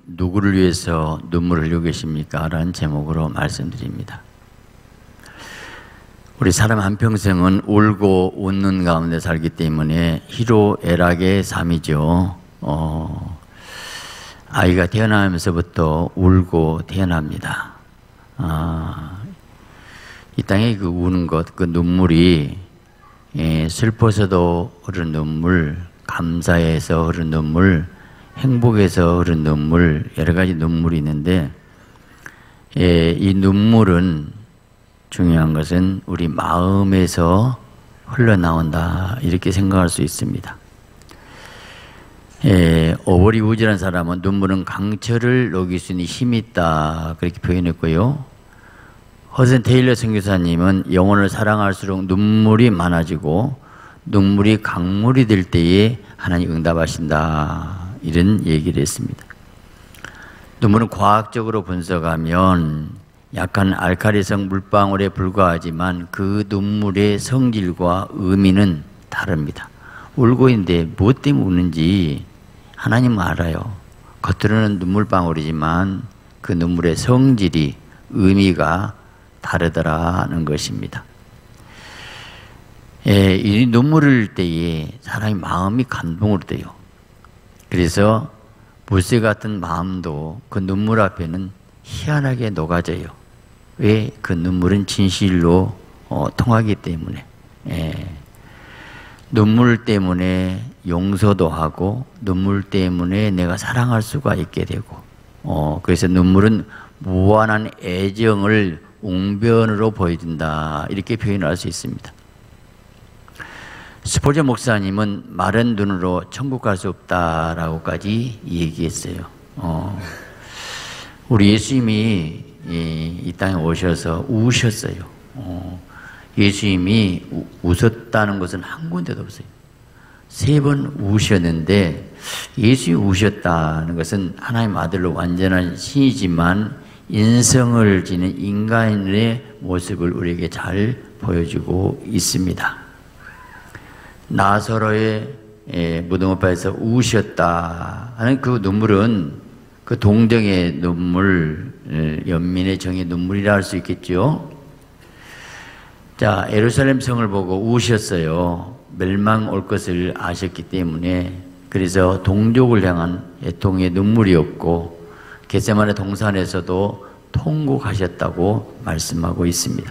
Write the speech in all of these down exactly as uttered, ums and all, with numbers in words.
누구를 위해서 눈물을 흘리고 계십니까? 라는 제목으로 말씀드립니다. 우리 사람 한평생은 울고 웃는 가운데 살기 때문에 희로애락의 삶이죠. 어, 아이가 태어나면서부터 울고 태어납니다. 아, 이 땅에 그 우는 것, 그 눈물이 예, 슬퍼서도 흐르는 눈물, 감사해서 흐르는 눈물, 행복해서 흐르는 눈물, 여러 가지 눈물이 있는데 예, 이 눈물은 중요한 것은 우리 마음에서 흘러나온다 이렇게 생각할 수 있습니다. 예, 오버리우즈라는 사람은 눈물은 강철을 녹일 수 있는 힘이 있다 그렇게 표현했고요. 허슨 테일러 선교사님은 영혼을 사랑할수록 눈물이 많아지고 눈물이 강물이 될 때에 하나님 응답하신다 이런 얘기를 했습니다. 눈물은 과학적으로 분석하면 약간 알칼리성 물방울에 불과하지만 그 눈물의 성질과 의미는 다릅니다. 울고 있는데 무엇 때문에 우는지 하나님은 알아요. 겉으로는 눈물방울이지만 그 눈물의 성질이 의미가 다르더라는 것입니다. 예, 이 눈물을 흘릴 때에 사람의 마음이 감동으로 돼요. 그래서 물새 같은 마음도 그 눈물 앞에는 희한하게 녹아져요. 왜? 그 눈물은 진실로 어, 통하기 때문에. 예. 눈물 때문에 용서도 하고 눈물 때문에 내가 사랑할 수가 있게 되고 어, 그래서 눈물은 무한한 애정을 웅변으로 보여준다 이렇게 표현할 수 있습니다. 스포저 목사님은 마른 눈으로 천국 갈 수 없다라고까지 얘기했어요. 어, 우리 예수님이 이, 이 땅에 오셔서 우셨어요. 어, 예수님이 우, 웃었다는 것은 한 군데도 없어요. 세 번 우셨는데 예수님이 우셨다는 것은 하나님 아들로 완전한 신이지만 인성을 지닌 인간의 모습을 우리에게 잘 보여주고 있습니다. 나사로의 무덤업에서 우셨다 하는 그 눈물은 그 동정의 눈물, 연민의 정의 눈물이라 할 수 있겠죠. 자, 예루살렘 성을 보고 우셨어요. 멸망 올 것을 아셨기 때문에. 그래서 동족을 향한 애통의 눈물이었고 겟세마네 동산에서도 통곡하셨다고 말씀하고 있습니다.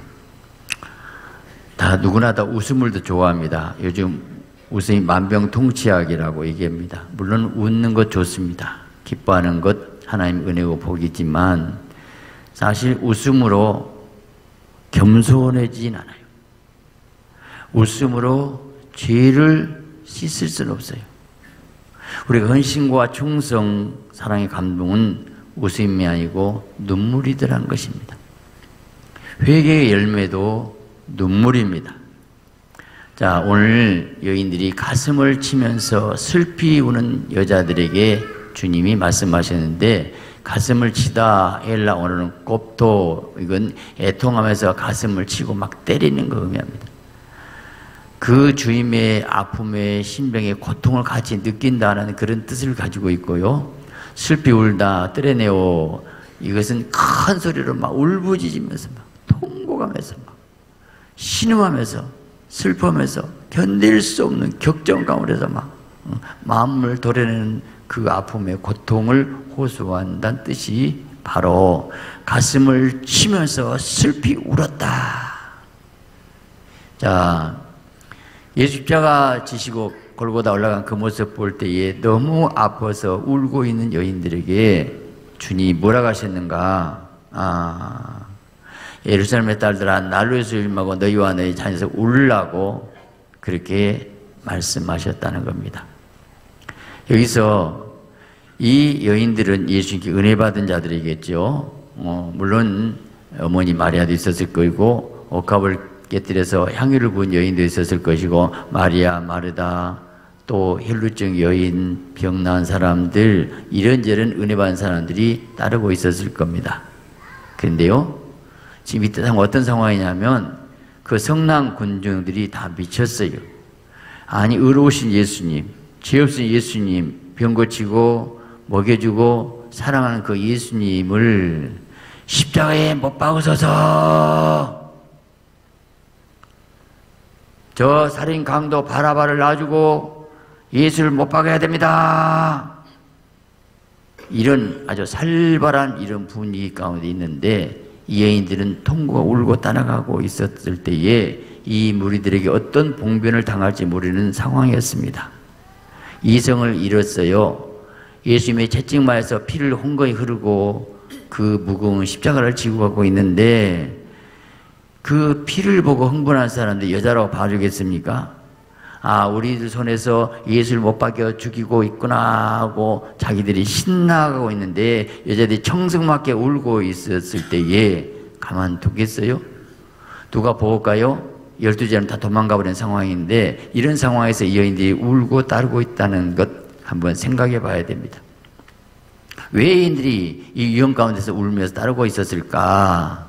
다 누구나 다 웃음을 더 좋아합니다. 요즘 웃음이 만병통치약이라고 얘기합니다. 물론 웃는 것 좋습니다. 기뻐하는 것 하나님 은혜고 복이지만 사실 웃음으로 겸손해지진 않아요. 웃음으로 죄를 씻을 수는 없어요. 우리가 헌신과 충성, 사랑의 감동은 웃음이 아니고 눈물이더란 것입니다. 회개의 열매도 눈물입니다. 자, 오늘 여인들이 가슴을 치면서 슬피 우는 여자들에게 주님이 말씀하셨는데 가슴을 치다 헬라 언어는 꼽토 이건 애통하면서 가슴을 치고 막 때리는 거 의미합니다. 그 주님의 아픔의 신병의 고통을 같이 느낀다는 그런 뜻을 가지고 있고요. 슬피 울다 뜨레네오 이것은 큰 소리로 막 울부짖으면서 막 통곡하면서 막 신음하면서 슬퍼하면서 견딜 수 없는 격정 가운데서 막 마음을 도려내는 그 아픔의 고통을 호소한다는 뜻이 바로 가슴을 치면서 슬피 울었다. 자, 예수 십자가 지시고 골고다 올라간 그 모습 볼 때에 너무 아파서 울고 있는 여인들에게 주님이 뭐라고 하셨는가? 아, 예루살렘의 딸들아 날로 예수 일마고 너희와 너희 자녀에서 울라고 그렇게 말씀하셨다는 겁니다. 여기서 이 여인들은 예수님께 은혜 받은 자들이겠죠. 어, 물론 어머니 마리아도 있었을 것이고 옥합을 깨뜨려서 향유를 부은 여인도 있었을 것이고 마리아, 마르다, 또 혈루증 여인, 병 나은 사람들 이런저런 은혜 받은 사람들이 따르고 있었을 겁니다. 그런데요 지금 이때 어떤 상황이냐면 그 성난 군중들이 다 미쳤어요. 아니 의로우신 예수님, 죄 없으신 예수님 병 고치고 먹여주고 사랑하는 그 예수님을 십자가에 못 박으소서. 저 살인 강도 바라바를 놔주고 예수를 못 박아야 됩니다. 이런 아주 살벌한 이런 분위기 가운데 있는데 이 여인들은 통곡과 울고 따라가고 있었을 때에 이 무리들에게 어떤 봉변을 당할지 모르는 상황이었습니다. 이성을 잃었어요. 예수님의 채찍마에서 피를 홍거히 흐르고 그 무거운 십자가를 지고 가고 있는데 그 피를 보고 흥분한 사람들 여자라고 봐주겠습니까? 아, 우리들 손에서 예수를 못 박여 죽이고 있구나 하고 자기들이 신나가고 있는데 여자들이 청승맞게 울고 있었을 때에 가만두겠어요? 누가 보을까요? 열두 제는 다 도망가 버린 상황인데 이런 상황에서 이 여인들이 울고 따르고 있다는 것 한번 생각해 봐야 됩니다. 왜 여인들이 이 위험 가운데서 울면서 따르고 있었을까?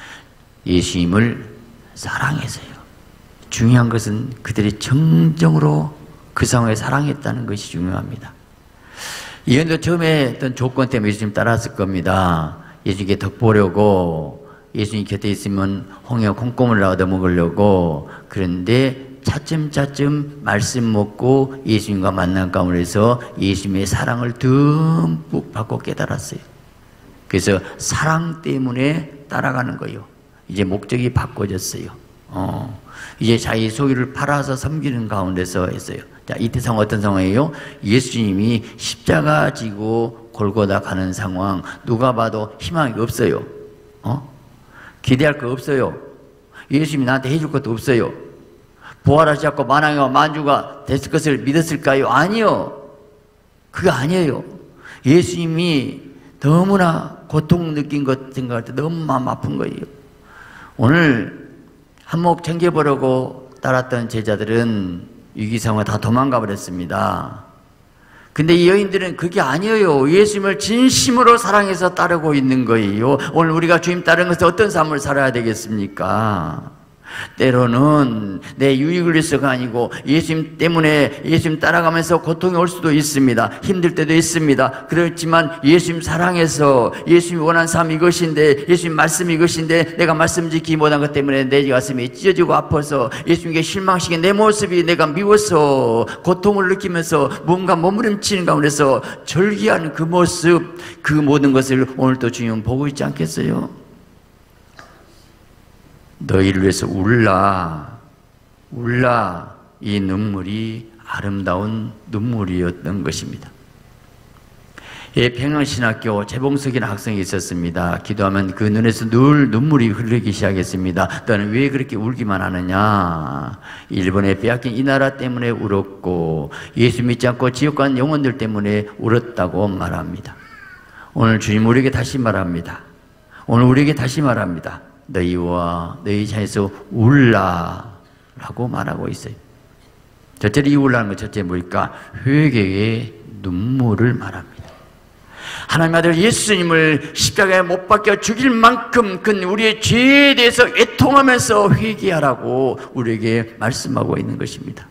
예수님을 사랑해서요. 중요한 것은 그들이 정정으로 그 상황에 사랑했다는 것이 중요합니다. 이 여인도 처음에 어떤 조건 때문에 예수님 따랐을 겁니다. 예수님께 덕 보려고, 예수님 곁에 있으면 홍해와 콩고물을 얻어 먹으려고. 그런데 차츰차츰 말씀 먹고 예수님과 만난 가운데서 예수님의 사랑을 듬뿍 받고 깨달았어요. 그래서 사랑 때문에 따라가는 거예요. 이제 목적이 바꿔졌어요. 어, 이제 자기 소유를 팔아서 섬기는 가운데서 했어요. 자, 이때 상황 어떤 상황이에요? 예수님이 십자가 지고 골고다 가는 상황. 누가 봐도 희망이 없어요. 어? 기대할 거 없어요. 예수님이 나한테 해줄 것도 없어요. 부활하지 않고 만왕이와 만주가 됐을 것을 믿었을까요? 아니요. 그게 아니에요. 예수님이 너무나 고통 느낀 것 생각할 때 너무 마음 아픈 거예요. 오늘 한몫 챙겨보려고 따랐던 제자들은 위기 상황에 다 도망가 버렸습니다. 근데 이 여인들은 그게 아니에요. 예수님을 진심으로 사랑해서 따르고 있는 거예요. 오늘 우리가 주님 따르는 것은 어떤 삶을 살아야 되겠습니까? 때로는 내 유익을 위해서가 아니고 예수님 때문에 예수님 따라가면서 고통이 올 수도 있습니다. 힘들 때도 있습니다. 그렇지만 예수님 사랑해서 예수님이 원하는 삶이 이것인데, 예수님 말씀이 이것인데 내가 말씀 지키지 못한 것 때문에 내 가슴이 찢어지고 아파서 예수님께 실망시킨 내 모습이 내가 미워서 고통을 느끼면서 뭔가 몸부림치는 가운데서 절기한 그 모습, 그 모든 것을 오늘 또 주님 보고 있지 않겠어요? 너희를 위해서 울라, 울라. 이 눈물이 아름다운 눈물이었던 것입니다. 예, 평양신학교 재봉석이라는 학생이 있었습니다. 기도하면 그 눈에서 늘 눈물이 흐르기 시작했습니다. 너는 왜 그렇게 울기만 하느냐? 일본에 빼앗긴 이 나라 때문에 울었고 예수 믿지 않고 지옥 간 영혼들 때문에 울었다고 말합니다. 오늘 주님 우리에게 다시 말합니다. 오늘 우리에게 다시 말합니다. 너희와 너희 자에서 울라 라고 말하고 있어요. 첫째로 이 울라는 건 첫째 뭘까? 회개의 눈물을 말합니다. 하나님 아들 예수님을 십자가에 못 박혀 죽일 만큼 그 우리의 죄에 대해서 애통하면서 회개하라고 우리에게 말씀하고 있는 것입니다.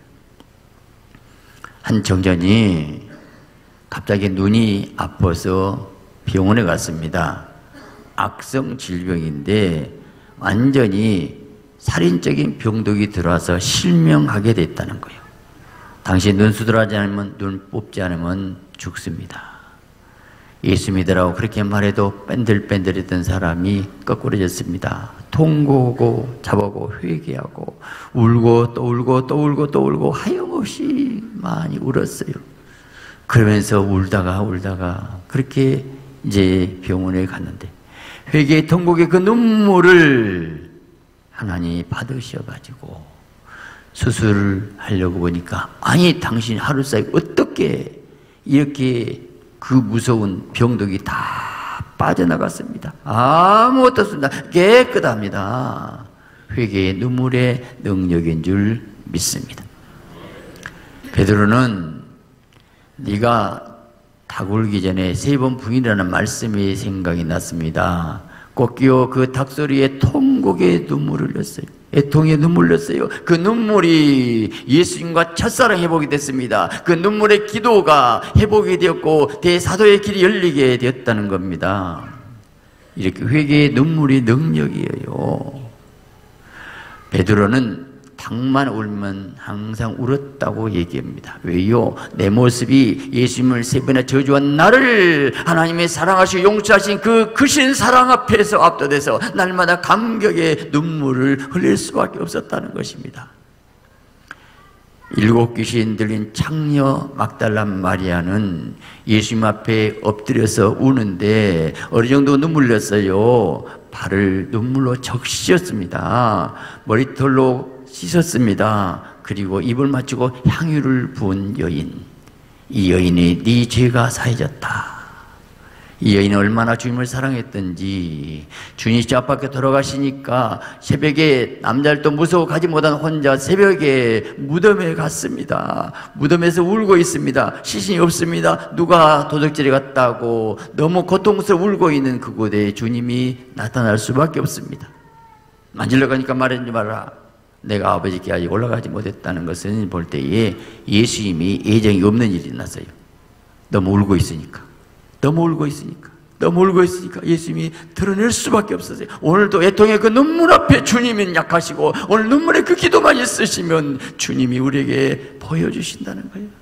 한 청년이 갑자기 눈이 아파서 병원에 갔습니다. 악성 질병인데 완전히 살인적인 병독이 들어와서 실명하게 됐다는 거예요. 당시 눈 수술하지 않으면, 눈 뽑지 않으면 죽습니다. 예수 믿으라고 그렇게 말해도 뺀들뺀들했던 사람이 거꾸로졌습니다. 통고고 잡아고 회개하고 울고 또 울고 또 울고 또 울고 하염없이 많이 울었어요. 그러면서 울다가 울다가 그렇게 이제 병원에 갔는데 회개의 통곡의 그 눈물을 하나님이 받으셔가지고 수술을 하려고 보니까 아니 당신 하루 사이 어떻게 이렇게 그 무서운 병독이 다 빠져나갔습니다. 아무것도 없습니다. 깨끗합니다. 회개의 눈물의 능력인 줄 믿습니다. 베드로는 네가 닭 울기 전에 세 번 부인이라는 말씀이 생각이 났습니다. 꼭 끼어 그 닭소리에 통곡의 눈물을 흘렸어요. 애통에 눈물 흘렸어요. 그 눈물이 예수님과 첫사랑 회복이 됐습니다. 그 눈물의 기도가 회복이 되었고 대사도의 길이 열리게 되었다는 겁니다. 이렇게 회개의 눈물이 능력이에요. 베드로는 닭만 울면 항상 울었다고 얘기합니다. 왜요? 내 모습이 예수님을 세 번이나 저주한 나를 하나님의 사랑하시고 용서하신 그 크신 사랑 앞에서 압도돼서 날마다 감격의 눈물을 흘릴 수밖에 없었다는 것입니다. 일곱 귀신 들린 창녀 막달라 마리아는 예수님 앞에 엎드려서 우는데 어느 정도 눈물 흘렸어요. 발을 눈물로 적시었습니다. 머리털로 씻었습니다. 그리고 입을 맞추고 향유를 부은 여인. 이 여인이 네 죄가 사해졌다. 이 여인은 얼마나 주님을 사랑했던지 주님이 저 앞밖에 돌아가시니까 새벽에 남자들도 무서워 가지 못한 혼자 새벽에 무덤에 갔습니다. 무덤에서 울고 있습니다. 시신이 없습니다. 누가 도적질해 갔다고 너무 고통스러워 울고 있는 그곳에 주님이 나타날 수밖에 없습니다. 만질러 가니까 말하지 마라. 내가 아버지께 아직 올라가지 못했다는 것은 볼 때에 예수님이 예정이 없는 일이 났어요. 너무 울고 있으니까. 너무 울고 있으니까. 너무 울고 있으니까 예수님이 드러낼 수밖에 없었어요. 오늘도 애통의 그 눈물 앞에 주님은 약하시고 오늘 눈물의 그 기도만 있으시면 주님이 우리에게 보여주신다는 거예요.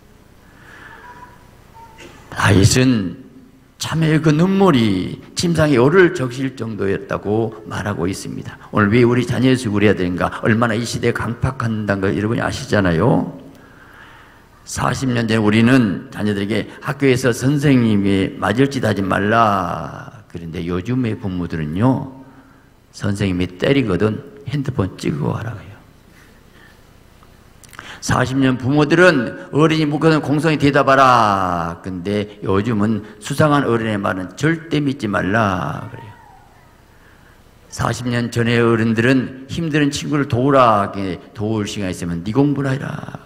다윗은 참회의 그 눈물이 침상에 열을 적실 정도였다고 말하고 있습니다. 오늘 왜 우리 자녀의 수고를 해야 되는가? 얼마나 이 시대에 강팍한다는 걸 여러분이 아시잖아요. 사십 년 전에 우리는 자녀들에게 학교에서 선생님이 맞을 짓 하지 말라. 그런데 요즘의 부모들은요, 선생님이 때리거든 핸드폰 찍어 하라고요. 사십 년 부모들은 어린이 묻거든 공손히 대답하라. 근데 요즘은 수상한 어른의 말은 절대 믿지 말라 그래요. 사십 년 전의 어른들은 힘든 친구를 도우라. 도울 시간이 있으면 네 공부를 해라.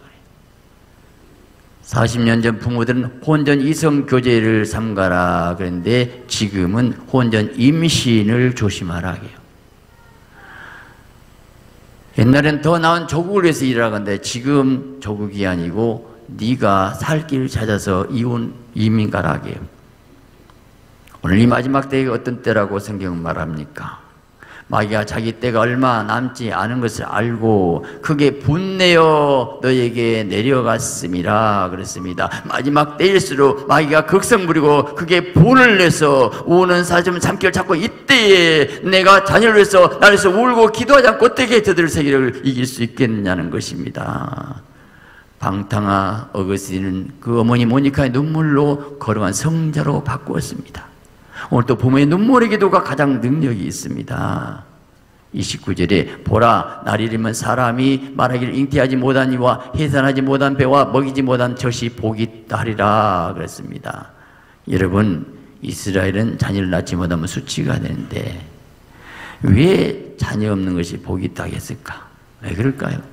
사십 년 전 부모들은 혼전 이성 교제를 삼가라. 그런데 지금은 혼전 임신을 조심하라 해요. 옛날엔 더 나은 조국을 위해서 일하는데 지금 조국이 아니고 네가 살 길을 찾아서 이혼 이민 가라 해요. 오늘 이 마지막 때가 어떤 때라고 성경은 말합니까? 마귀가 자기 때가 얼마 남지 않은 것을 알고 크게 분내어 너에게 내려갔음이라 그랬습니다. 마지막 때일수록 마귀가 극성 부리고 크게 분을 내서 우는 사점 참기를 잡고 이때에 내가 자녀를 위해서 나를 위해서 울고 기도하지 않고 어떻게 저들의 세계를 이길 수 있겠느냐는 것입니다. 방탕아 어거스틴은 그 어머니 모니카의 눈물로 걸어간 성자로 바꾸었습니다. 오늘 또 부모의 눈물의 기도가 가장 능력이 있습니다. 이십구 절에 보라 날이르면 사람이 말하기를 잉태하지 못한 이와 해산하지 못한 배와 먹이지 못한 젖이 복이 있다 하리라 그랬습니다. 여러분 이스라엘은 자녀를 낳지 못하면 수치가 되는데 왜 자녀 없는 것이 복이 있다 했을까? 왜 그럴까요?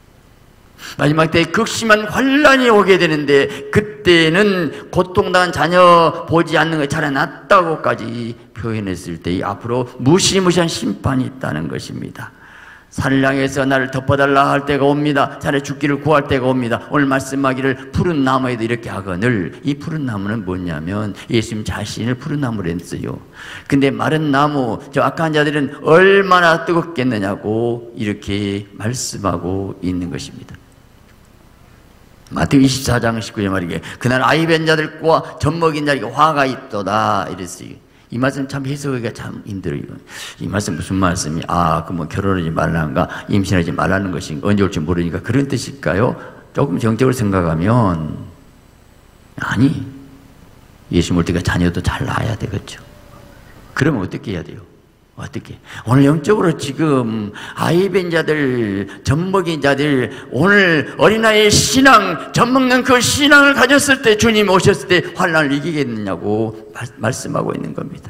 마지막 때 극심한 환란이 오게 되는데 그때는 고통당한 자녀 보지 않는 것이 차라리 낫다고까지 표현했을 때 앞으로 무시무시한 심판이 있다는 것입니다. 산을 향해서 나를 덮어달라 할 때가 옵니다. 차라리 죽기를 구할 때가 옵니다. 오늘 말씀하기를 푸른 나무에도 이렇게 하거늘. 이 푸른 나무는 뭐냐면 예수님 자신을 푸른 나무로 했어요. 근데 마른 나무 저 악한 자들은 얼마나 뜨겁겠느냐고 이렇게 말씀하고 있는 것입니다. 마태복음 이십사 장 십구 절 말이게 그날 아이 뵌 자들과 젖 먹인 자에게 화가 있도다 이랬어요. 이 말씀 참 해석하기가 참 힘들어요. 이 말씀 무슨 말씀이 아, 그 뭐 결혼하지 말라는가 임신하지 말라는 것인가 언제 올지 모르니까 그런 뜻일까요? 조금 정적으로 생각하면 아니 예수 올 때가 자녀도 잘 낳아야 되겠죠. 그러면 어떻게 해야 돼요? 어떻게? 오늘 영적으로 지금 아이 뵌 자들, 젖 먹인 자들, 오늘 어린아이의 신앙, 젖 먹는 그 신앙을 가졌을 때 주님 오셨을 때 환난을 이기겠느냐고 말, 말씀하고 있는 겁니다.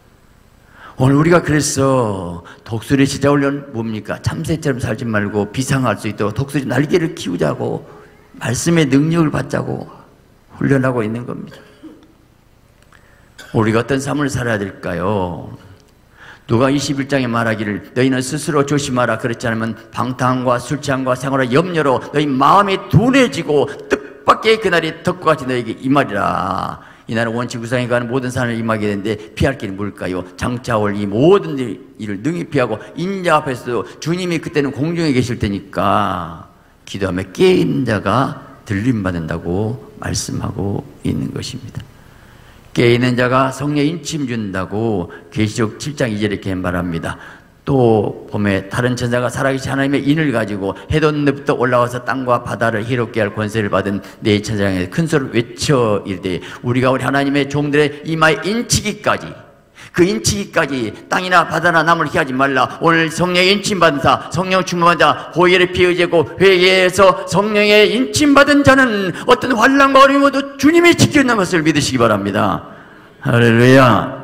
오늘 우리가 그래서 독수리 시작하려면 뭡니까? 참새처럼 살지 말고 비상할 수 있도록 독수리 날개를 키우자고 말씀의 능력을 받자고 훈련하고 있는 겁니다. 우리가 어떤 삶을 살아야 될까요? 누가 이십일 장에 말하기를 너희는 스스로 조심하라. 그렇지 않으면 방탕과 술 취함과 생활의 염려로 너희 마음이 둔해지고 뜻밖의 그날이 덕과 같이 너희에게 임하리라. 이날은 원치 구상에 가는 모든 사람을 임하게 되는데 피할 길이 뭘까요? 장차 올 이 모든 일을 능히 피하고 인자 앞에서도 주님이 그때는 공중에 계실 테니까 기도하며 깨있는 자가 들림받는다고 말씀하고 있는 것입니다. 깨있는 자가 성령의 인침 준다고 계시록 칠 장 이 절에 이렇게 말합니다. 또 봄에 다른 천사가 살아계신 하나님의 인을 가지고 해돋는 데부터 올라와서 땅과 바다를 희롭게 할 권세를 받은 네 천사장에 큰 소리를 외쳐 이르되 우리가 우리 하나님의 종들의 이마에 인치기까지, 그 인치기까지 땅이나 바다나 남을 희하지 말라. 오늘 성령의 인침받은 자, 성령 충만한 자, 보혈의 피 의지하고 회개해서 성령의 인침받은 자는 어떤 환난과 어려움도 주님이 지켜주는 것을 믿으시기 바랍니다. 할렐루야.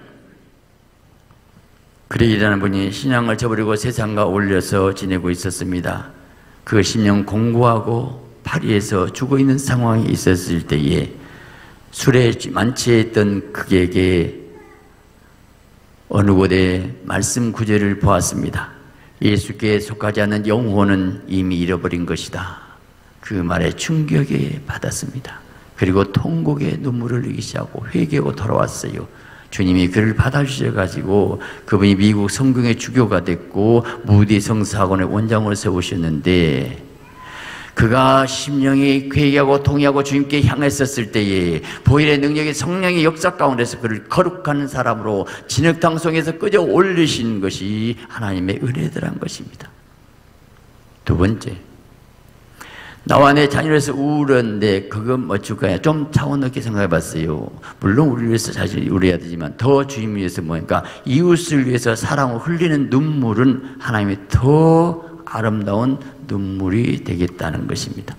그레이라는 분이 신앙을 저버리고 세상과 어울려서 지내고 있었습니다. 그 십 년 공부하고 파리에서 죽어있는 상황이 있었을 때에 술에 만취했던 그에게 어느 곳에 말씀 구절을 보았습니다. 예수께 속하지 않는 영혼은 이미 잃어버린 것이다. 그 말에 충격에 받았습니다. 그리고 통곡의 눈물을 흘리기 시작하고 회개하고 돌아왔어요. 주님이 그를 받아주셔가지고 그분이 미국 성경의 주교가 됐고 무디 성사학원의 원장으로 세우셨는데, 그가 심령이 회개하고 통회하고 주님께 향했었을 때에 보혈의 능력이 성령의 역사 가운데서 그를 거룩한 사람으로 진흙탕송에서 끄져 올리신 것이 하나님의 은혜더란 것입니다. 두 번째, 나와 내 자녀에서 우울한데 그건 어쩔까요? 좀 차원 높게 생각해 봤어요. 물론 우리를 위해서 사실 우려해야 되지만 더 주님 위해서 뭐니까 이웃을 위해서 사랑을 흘리는 눈물은 하나님의 더 아름다운 눈물이 되겠다는 것입니다.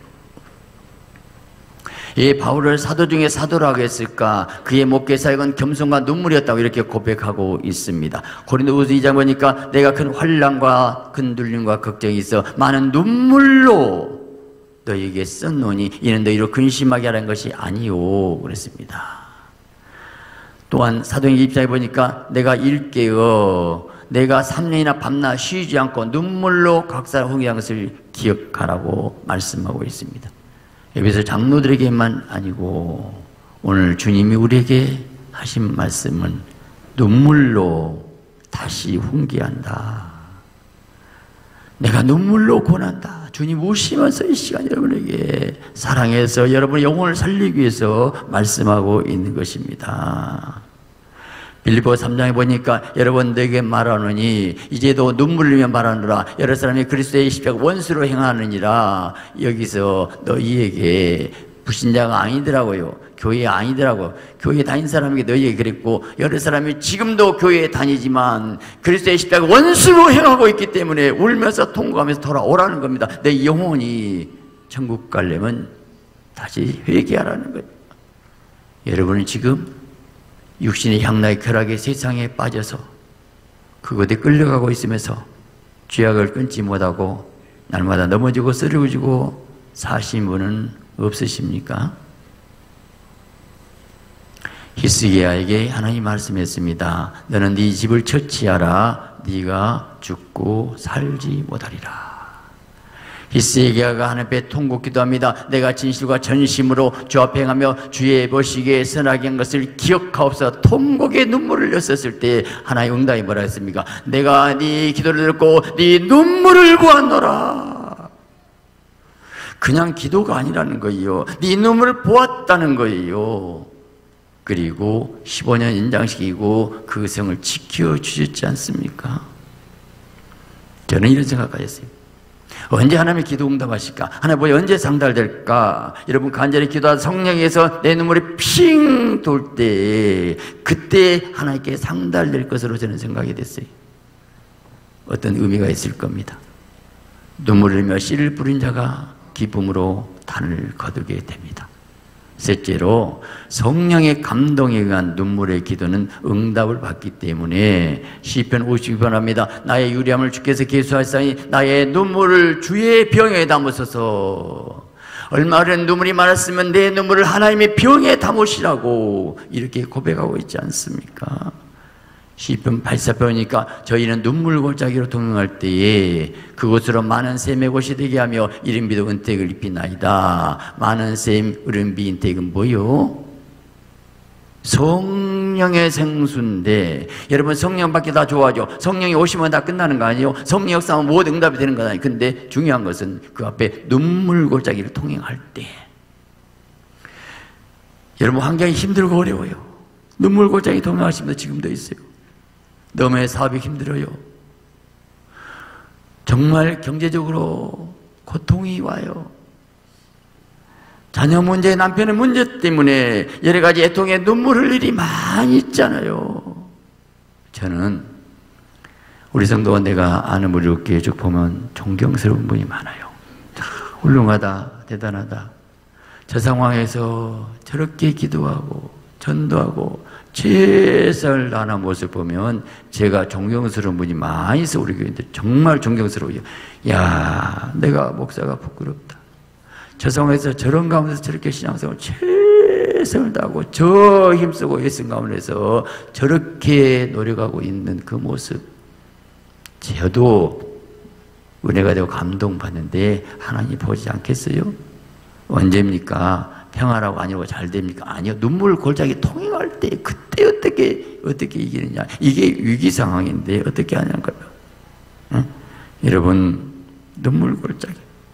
이 바울을 사도 중에 사도라고 했을까? 그의 목회 사역은 겸손과 눈물이었다고 이렇게 고백하고 있습니다. 고린도후서 이 장 보니까 내가 큰 환난과 흔들림과 걱정이 있어 많은 눈물로 너희에게 썼노니 이는 너희로 근심하게 하라는 것이 아니요 그랬습니다. 또한 사도행전 이 장에 보니까 내가 일깨어 내가 삼 년이나 밤낮 쉬지 않고 눈물로 각사를 홍해한 것을 기억하라고 말씀하고 있습니다. 여기서 장로들에게만 아니고 오늘 주님이 우리에게 하신 말씀은 눈물로 다시 훈계한다. 내가 눈물로 권한다. 주님 오시면서 이 시간 여러분에게 사랑해서 여러분의 영혼을 살리기 위해서 말씀하고 있는 것입니다. 빌립보 삼 장에 보니까 여러분 내게 말하노니 이제도 눈물 흘리며 말하노라. 여러 사람이 그리스도의 십자가 원수로 행하느니라. 여기서 너희에게 불신자가 아니더라고요. 교회 아니더라고. 교회 다닌 사람에게 너희에게 그랬고 여러 사람이 지금도 교회에 다니지만 그리스도의 십자가 원수로 행하고 있기 때문에 울면서 통곡하면서 돌아오라는 겁니다. 내 영혼이 천국 가려면 다시 회개하라는 거예요. 여러분은 지금 육신의 향락의 쾌락의 세상에 빠져서 그것에 끌려가고 있으면서 죄악을 끊지 못하고 날마다 넘어지고 쓰러지고 사신 분은 없으십니까? 히스기야에게 하나님이 말씀했습니다. 너는 네 집을 처치하라. 네가 죽고 살지 못하리라. 히스기야가 하나님 앞에 통곡 기도합니다. 내가 진실과 전심으로 주 앞에 행하며 주의 보시기에 선하게 한 것을 기억하옵소서. 통곡의 눈물을 흘렸었을 때 하나님 응답이 뭐라 했습니까? 내가 네 기도를 듣고 네 눈물을 보았노라. 그냥 기도가 아니라는 거예요. 네 눈물을 보았다는 거예요. 그리고 십오 년 연장시키고 그 성을 지켜주셨지 않습니까? 저는 이런 생각하였어요. 언제 하나님의 기도 응답하실까? 하나님 언제 상달될까? 여러분 간절히 기도하다 성령에서 내 눈물이 핑 돌 때 그때 하나님께 상달될 것으로 저는 생각이 됐어요. 어떤 의미가 있을 겁니다. 눈물을 흘리며 씨를 뿌린 자가 기쁨으로 단을 거두게 됩니다. 셋째로 성령의 감동에 의한 눈물의 기도는 응답을 받기 때문에 시편 오십이 편 합니다. 나의 유리함을 주께서 계수하시니 나의 눈물을 주의 병에 담으소서. 얼마 오랜 눈물이 많았으면 내 눈물을 하나님의 병에 담으시라고 이렇게 고백하고 있지 않습니까? 시편 팔십사 편이니까 저희는 눈물 골짜기로 동행할 때에 그곳으로 많은 샘의 곳이 되게 하며 이른비도 은택을 입히나이다. 많은 샘, 이른비, 은택은 뭐요? 성령의 생수인데, 여러분 성령 받기 다 좋아하죠. 성령이 오시면 다 끝나는 거 아니에요? 성령 역사하면 모든 응답이 되는 거 아니에요? 근데 중요한 것은 그 앞에 눈물 골짜기를 통행할 때, 여러분 환경이 힘들고 어려워요. 눈물 골짜기 통행하시면서 지금도 있어요. 너무의 사업이 힘들어요. 정말 경제적으로 고통이 와요. 자녀 문제, 남편의 문제 때문에 여러 가지 애통에 눈물 흘릴 일이 많이 있잖아요. 저는 우리 성도가 내가 아는 우리 교회 쭉 보면 존경스러운 분이 많아요. 훌륭하다, 대단하다. 저 상황에서 저렇게 기도하고 전도하고 최선을 다하는 모습을 보면 제가 존경스러운 분이 많이 있어. 우리 교회인들 정말 존경스러워요. 야, 내가 목사가 부끄럽다. 저 상황에서 저런 가운데서 저렇게 신앙생활 최선을 다하고 저 힘쓰고 애쓴 가운데서 저렇게 노력하고 있는 그 모습, 저도 은혜가 되고 감동받는데 하나님 보지 않겠어요? 언제입니까? 평화라고 아니고 잘 됩니까? 아니요. 눈물 골짜기 통행할 때 그때 어떻게 어떻게 이기느냐. 이게 위기 상황인데 어떻게 하냐고요. 응? 여러분, 눈물 골짜기.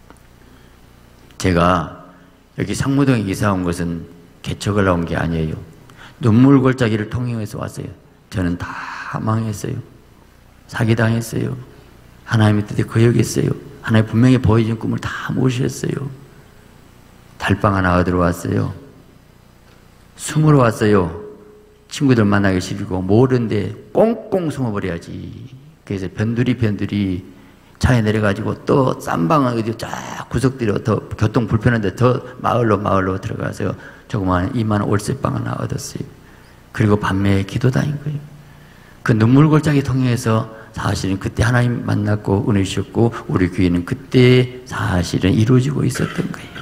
제가 여기 상무동에 이사 온 것은 개척을 나온 게 아니에요. 눈물 골짜기를 통행해서 왔어요. 저는 다 망했어요. 사기당했어요. 하나님의 뜻에 거역했어요. 하나님 분명히 보여준 꿈을 다 무시했어요. 달방 하나가 들어왔어요. 숨으러 왔어요. 친구들 만나기 싫고 모르는데 꽁꽁 숨어버려야지. 그래서 변두리 변두리 차에 내려가지고 또 싼 방은 어디 쫙 구석들이 더 교통 불편한데 더 마을로 마을로 들어가서 조그마한 이만 원 월세방 하나 얻었어요. 그리고 밤에 기도 다닌 거예요. 그 눈물 골짜기 통해서 사실은 그때 하나님 만났고 은혜 주셨고 우리 교회는 그때 사실은 이루어지고 있었던 거예요.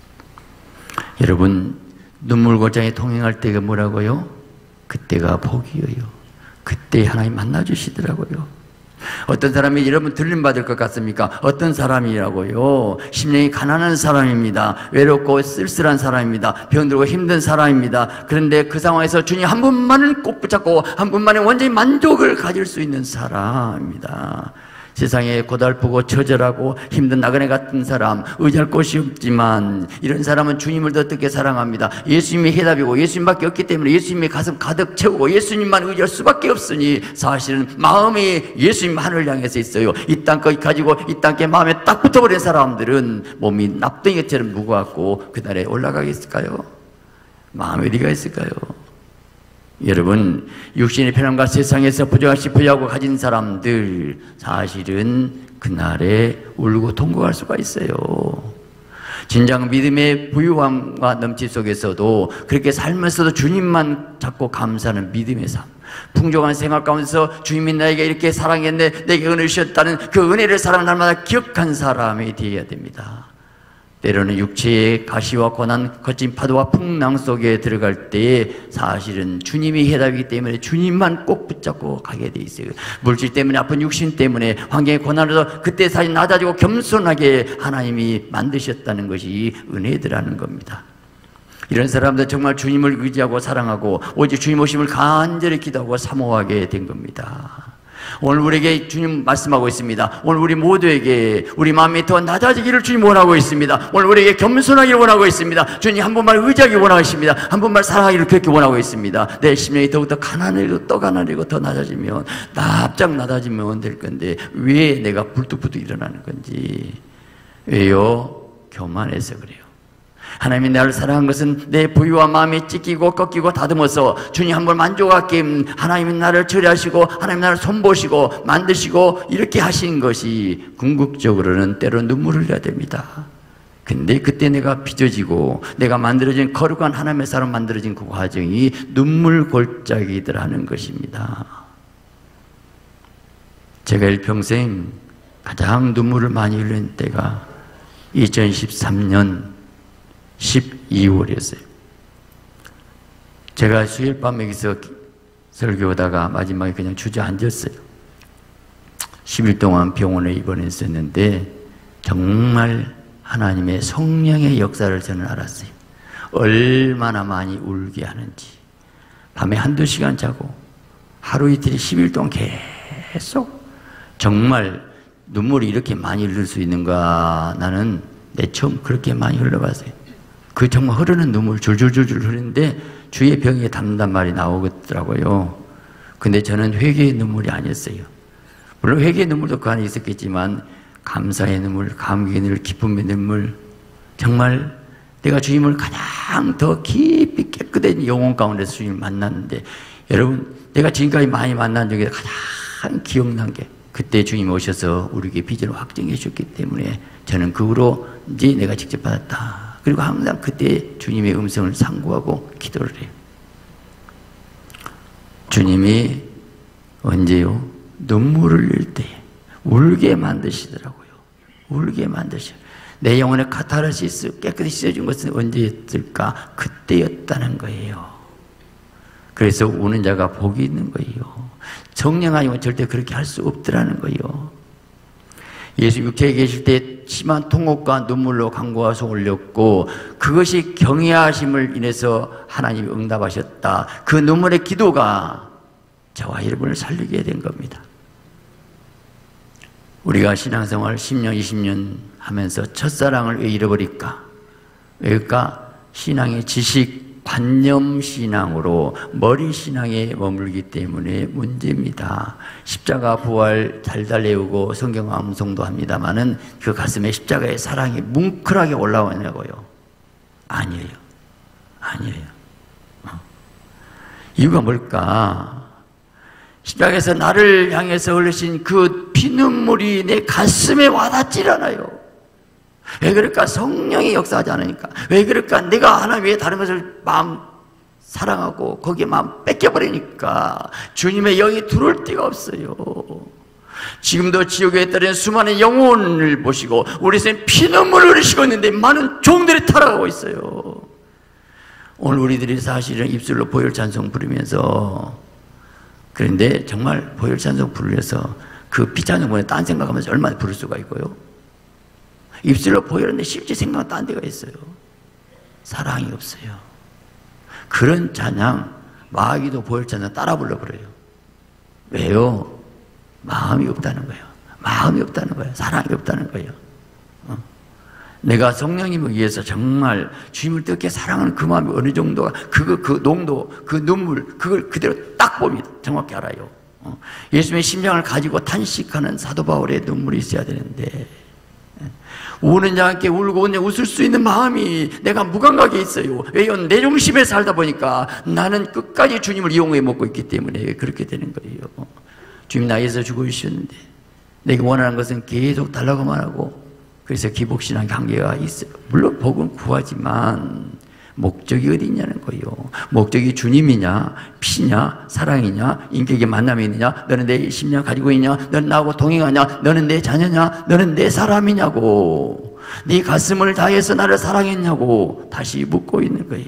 여러분, 눈물 골짜기 통행할 때가 뭐라고요? 그때가 복이에요. 그때 하나님 만나주시더라고요. 어떤 사람이 여러분 들림받을 것 같습니까? 어떤 사람이라고요? 심령이 가난한 사람입니다. 외롭고 쓸쓸한 사람입니다. 병들고 힘든 사람입니다. 그런데 그 상황에서 주님 한 분만을 꼭 붙잡고 한 분만의 완전히 만족을 가질 수 있는 사람입니다. 세상에 고달프고 처절하고 힘든 나그네 같은 사람, 의지할 곳이 없지만 이런 사람은 주님을 더 어떻게 사랑합니다. 예수님이 해답이고 예수님밖에 없기 때문에 예수님의 가슴 가득 채우고 예수님만 의지할 수밖에 없으니 사실은 마음이 예수님 하늘을 향해서 있어요. 이 땅까지 가지고 이 땅에 마음에 딱 붙어버린 사람들은 몸이 납덩이처럼 무거웠고 그날에 올라가겠을까요? 마음에 어디가 있을까요? 여러분, 육신의 편함과 세상에서 부정하시 부여하고 가진 사람들 사실은 그날에 울고 통곡할 수가 있어요. 진정 믿음의 부유함과 넘치 속에서도 그렇게 살면서도 주님만 잡고 감사하는 믿음의 삶, 풍족한 생활 가운데서 주님이 나에게 이렇게 사랑했네, 내게 은혜를 주셨다는 그 은혜를 사람 날마다 기억한 사람이 되어야 됩니다. 때로는 육체의 가시와 고난, 거친 파도와 풍랑 속에 들어갈 때에 사실은 주님이 해답이기 때문에 주님만 꼭 붙잡고 가게 돼 있어요. 물질 때문에 아픈 육신 때문에 환경의 고난으로 그때 사실 낮아지고 겸손하게 하나님이 만드셨다는 것이 은혜더라는 겁니다. 이런 사람들 정말 주님을 의지하고 사랑하고 오직 주님 오심을 간절히 기도하고 사모하게 된 겁니다. 오늘 우리에게 주님 말씀하고 있습니다. 오늘 우리 모두에게 우리 마음이 더 낮아지기를 주님 원하고 있습니다. 오늘 우리에게 겸손하기를 원하고 있습니다. 주님 한 분만 의지하기 원하고 있습니다. 한 분만 사랑하기를 그렇게 원하고 있습니다. 내 심령이 더욱더 가난해지고 또 가난해지고 더 낮아지면 납작 낮아지면 될 건데 왜 내가 불뚝불뚝 일어나는 건지. 왜요? 교만해서 그래요. 하나님이 나를 사랑한 것은 내 부유와 마음이 찢기고 꺾이고 다듬어서 주님 한 번 만족하게 하나님이 나를 처리하시고 하나님이 나를 손보시고 만드시고 이렇게 하신 것이 궁극적으로는 때로 눈물을 흘려야 됩니다. 근데 그때 내가 빚어지고 내가 만들어진 거룩한 하나님의 사람 만들어진 그 과정이 눈물 골짜기더라는 것입니다. 제가 일평생 가장 눈물을 많이 흘린 때가 이천십삼 년 십이월이었어요. 제가 수요일 밤에 여기서 설교하다가 마지막에 그냥 주저앉았어요. 십 일 동안 병원에 입원했었는데 정말 하나님의 성령의 역사를 저는 알았어요. 얼마나 많이 울게 하는지. 밤에 한두 시간 자고 하루 이틀 십 일 동안 계속 정말 눈물이 이렇게 많이 흘릴 수 있는가. 나는 내 처음 그렇게 많이 흘러봤어요. 그 정말 흐르는 눈물 줄줄줄줄 흐르는데 주의 병에 담는단 말이 나오더라고요. 근데 저는 회개의 눈물이 아니었어요. 물론 회개의 눈물도 그 안에 있었겠지만 감사의 눈물, 감격의 눈물, 기쁨의 눈물, 정말 내가 주님을 가장 더 깊이 깨끗한 영혼 가운데서 주님을 만났는데, 여러분 내가 지금까지 많이 만난 중에 가장 기억난 게 그때 주님 오셔서 우리에게 비전을 확증해 주셨기 때문에 저는 그 후로 이제 내가 직접 받았다. 그리고 항상 그때 주님의 음성을 상고하고 기도를 해요. 주님이 언제요? 눈물을 흘릴 때 울게 만드시더라고요. 울게 만드셔. 내 영혼의 카타르시스 깨끗이 씻어준 것은 언제였을까? 그때였다는 거예요. 그래서 우는 자가 복이 있는 거예요. 성령 아니면 절대 그렇게 할 수 없더라는 거예요. 예수 육체에 계실 때 심한 통곡과 눈물로 간구와 소을 흘렸고 그것이 경외하심을 인해서 하나님이 응답하셨다. 그 눈물의 기도가 저와 여러분을 살리게 된 겁니다. 우리가 신앙생활 십 년, 이십 년 하면서 첫사랑을 왜 잃어버릴까? 왜일까? 신앙의 지식, 관념신앙으로 머리신앙에 머물기 때문에 문제입니다. 십자가 부활 잘 달래우고 성경 암송도 합니다마는 그 가슴에 십자가의 사랑이 뭉클하게 올라오냐고요? 아니에요. 아니에요. 어. 이유가 뭘까? 십자가에서 나를 향해서 흘리신 그 피눈물이 내 가슴에 와닿질 않아요. 왜 그럴까? 성령이 역사하지 않으니까. 왜 그럴까? 내가 하나님 외에 다른 것을 마음 사랑하고 거기에 마음 뺏겨버리니까 주님의 영이 들어올 데가 없어요. 지금도 지옥에 떨어진 수많은 영혼을 보시고 우리 선생님 피눈물을 흘리시고 있는데 많은 종들이 타락하고 있어요. 오늘 우리들이 사실은 입술로 보혈 찬송 부르면서, 그런데 정말 보혈 찬송 부르면서 그 피찬송 보내 딴 생각하면서 얼마나 부를 수가 있고요. 입술로 보혈하는데 실제 생각은 딴 데가 있어요. 사랑이 없어요. 그런 찬양, 마귀도 보혈 찬양 따라 불러버려요. 왜요? 마음이 없다는 거예요. 마음이 없다는 거예요. 사랑이 없다는 거예요. 어? 내가 성령님을 위해서 정말 주님을 뜨겁게 사랑하는 그 마음이 어느 정도가, 그, 그 농도, 그 눈물, 그걸 그대로 딱 봅니다. 정확히 알아요. 어? 예수님의 심장을 가지고 탄식하는 사도 바울의 눈물이 있어야 되는데, 우는 자와 함께 울고 웃는 웃을 수 있는 마음이 내가 무감각에 있어요. 왜요? 내 중심에 살다 보니까 나는 끝까지 주님을 이용해 먹고 있기 때문에 그렇게 되는 거예요. 주님 나에서 죽어주셨는데 내가 원하는 것은 계속 달라고만 하고, 그래서 기복신앙의 한계가 있어요. 물론 복은 구하지만 목적이 어디 있냐는 거예요. 목적이 주님이냐, 피냐, 사랑이냐, 인격의 만남이 있느냐, 너는 내 심령 가지고 있냐, 너는 나하고 동행하냐, 너는 내 자녀냐, 너는 내 사람이냐고, 네 가슴을 다해서 나를 사랑했냐고 다시 묻고 있는 거예요.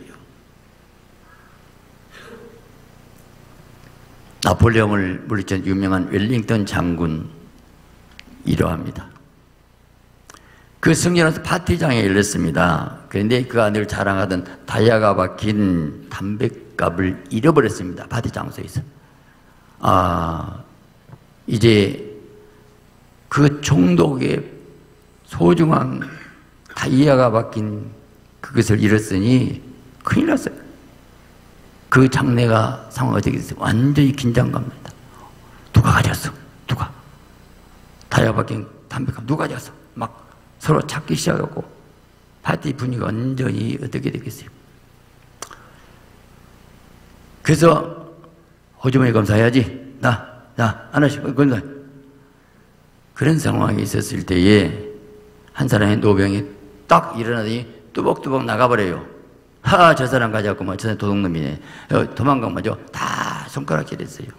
나폴레옹을 물리친 유명한 웰링턴 장군 이러합니다. 그 승리하면서 파티장에 열렸습니다. 그런데 그가 늘 자랑하던 다이아가 박힌 담뱃갑을 잃어버렸습니다. 파티 장소에서. 아, 이제 그 총독의 소중한 다이아가 박힌 그것을 잃었으니 큰일 났어요. 그 장례가 상황이 어떻게 됐어요? 완전히 긴장감입니다. 누가 가져갔어? 누가? 다이아 박힌 담뱃갑 누가 가져갔어? 막 서로 찾기 시작하고 파티 분위기가 완전히 어떻게 되겠어요? 그래서 호주머니 검사해야지. 나, 나, 하나씩 검사. 그런 상황이 있었을 때에 한 사람의 노병이 딱 일어나더니 뚜벅뚜벅 나가버려요. 하, 저 사람 가져갔구만. 저 사람 도둑놈이네. 어, 도망간 거죠. 다 손가락질했어요.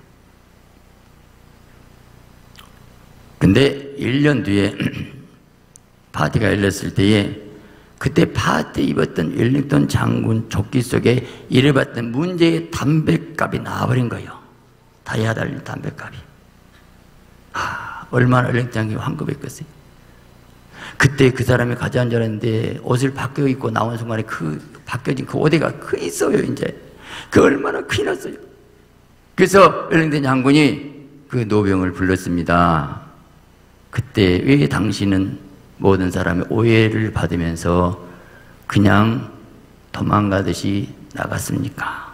근데 일 년 뒤에 파티가 열렸을 때에 그때 파티 입었던 웰링턴 장군 조끼 속에 잃어봤던 문제의 담뱃갑이 나와버린 거예요. 다이아 달린 담뱃값이. 아, 얼마나 얼렁장이 황급했겠어요. 그때 그 사람이 가져간 줄 알았는데 옷을 바뀌어 입고 나온 순간에 그 바뀌어진 그 옷에가 크 있어요. 이제 그 얼마나 큰일 났어요. 그래서 얼렁된 장군이 그 노병을 불렀습니다. 그때 왜 당신은 모든 사람의 오해를 받으면서 그냥 도망가듯이 나갔습니까?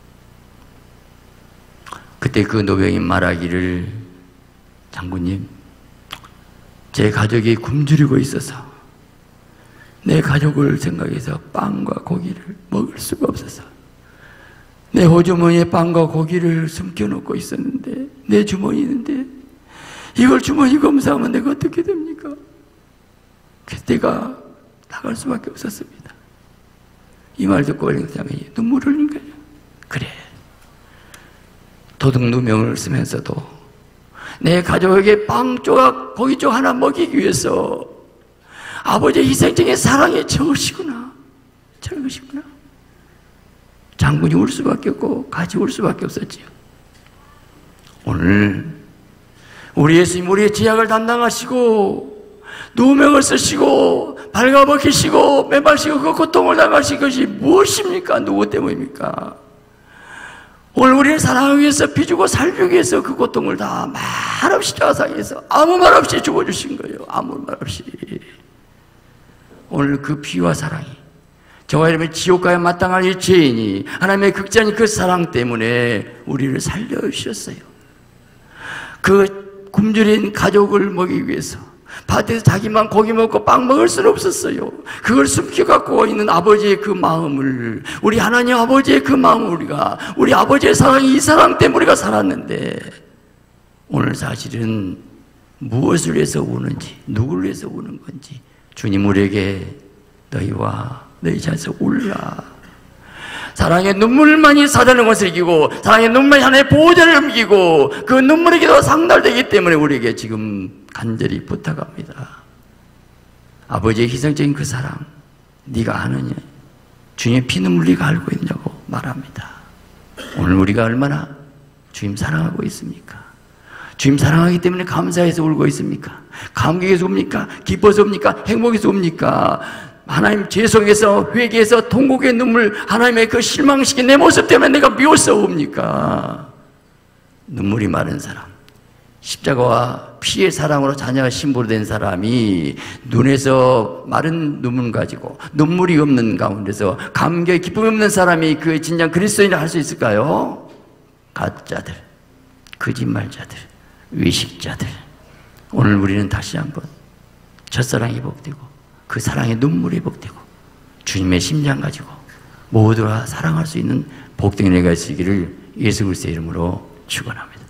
그때 그 노병이 말하기를, 장군님, 제 가족이 굶주리고 있어서 내 가족을 생각해서 빵과 고기를 먹을 수가 없어서 내 호주머니에 빵과 고기를 숨겨놓고 있었는데, 내 주머니 있는데 이걸 주머니 검사하면 내가 어떻게 됩니까? 그래서 내가 나갈 수밖에 없었습니다. 이 말 듣고 얼렁장군이 눈물을 흘린 거예요. 그래, 도둑 누명을 쓰면서도 내 가족에게 빵 조각, 고기 쪽 하나 먹이기 위해서 아버지의 희생적인 사랑이 저것이구나, 저것이구나. 장군이 울 수밖에 없고 같이 울 수밖에 없었지요. 오늘 우리 예수님, 우리의 제약을 담당하시고 누명을 쓰시고 발가벗기시고 매마시고 그 고통을 당하신 것이 무엇입니까? 누구 때문입니까? 오늘 우리를 사랑하기 위해서, 비주고 살기 위해서 그 고통을 다 말없이 십자가상에서 아무 말 없이 죽어주신 거예요. 아무 말 없이. 오늘 그 피와 사랑이, 저와 여러분의 지옥가에 마땅할 이 죄인이 하나님의 극진한 그 사랑 때문에 우리를 살려주셨어요. 그 굶주린 가족을 먹이기 위해서 밭에서 자기만 고기 먹고 빵 먹을 수는 없었어요. 그걸 숨겨갖고 있는 아버지의 그 마음을, 우리 하나님 아버지의 그 마음을, 우리가, 우리 아버지의 사랑이 이 사랑 때문에 우리가 살았는데, 오늘 사실은 무엇을 위해서 우는지, 누구를 위해서 우는 건지, 주님 우리에게 너희와 너희 자에서 울라. 사랑의 눈물만이 사단의 것을 이기고, 사랑의 눈물만이 하나님의 보호자를 옮기고, 그 눈물의 기도가 상달되기 때문에 우리에게 지금 간절히 부탁합니다. 아버지의 희생적인 그 사랑, 네가 아느냐? 주님의 피눈물 네가 알고 있느냐고 말합니다. 오늘 우리가 얼마나 주님 사랑하고 있습니까? 주님 사랑하기 때문에 감사해서 울고 있습니까? 감격해서 웁니까? 기뻐서 웁니까? 행복해서 웁니까? 하나님 죄송해서, 회개해서, 통곡의 눈물, 하나님의 그 실망시킨 내 모습 때문에 내가 미워서 웁니까? 눈물이 마른 사람, 십자가와 피의 사랑으로 자녀가 신부로 된 사람이 눈에서 마른 눈물 가지고 눈물이 없는 가운데서 감격의 기쁨이 없는 사람이 그 진정 그리스도인을 할 수 있을까요? 가짜들, 거짓말자들, 외식자들. 오늘 우리는 다시 한번 첫사랑이 복되고 그 사랑의 눈물이 복되고 주님의 심장 가지고 모두가 사랑할 수 있는 복된 은혜가 있으기를 예수 그리스도의 이름으로 축원합니다.